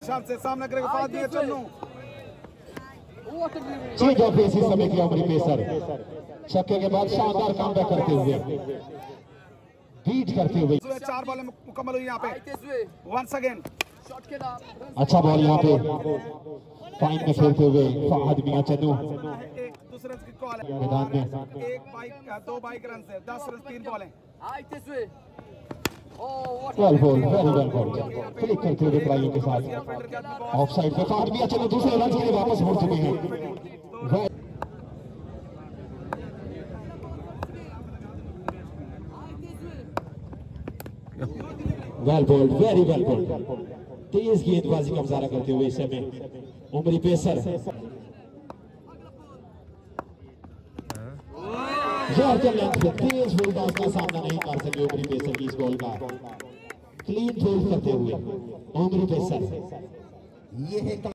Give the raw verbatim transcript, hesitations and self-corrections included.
से सामने करेगा फाद दिया चन्नू। चेंज ऑफ पेस इस समय किया उमरी पेसर, छक्के के बाद शानदार कमबैक करते हुए, बीट करते हुए। चार बॉल मुकम्मल हुई यहाँ पे। वंस अगेन अच्छा बॉल यहाँ पे फाइन में खेलते हुए फहद मियां चन्नू। एक दूसरे की कॉल है मैदान में एक बाइक दो बाइक रन से दस रन तीन बॉल है। Well ball, very well ball, click करते हुए ट्राइयों के साथ ऑफ साइड पे फहद मियां चन्नू दूसरे रन के लिए वापस मुड़ चुके हैं। Well bowled, very well bowled, तेज गेंदबाजी का मुजाहरा करते हुए इस समय उमरी पेसर। जॉर्जन लेंथ पे तेज फील्डर्स का सामना नहीं कर सके उमरी पेसर की इस बॉल का, क्लीन फील्ड करते हुए उमरी पेसर। ये है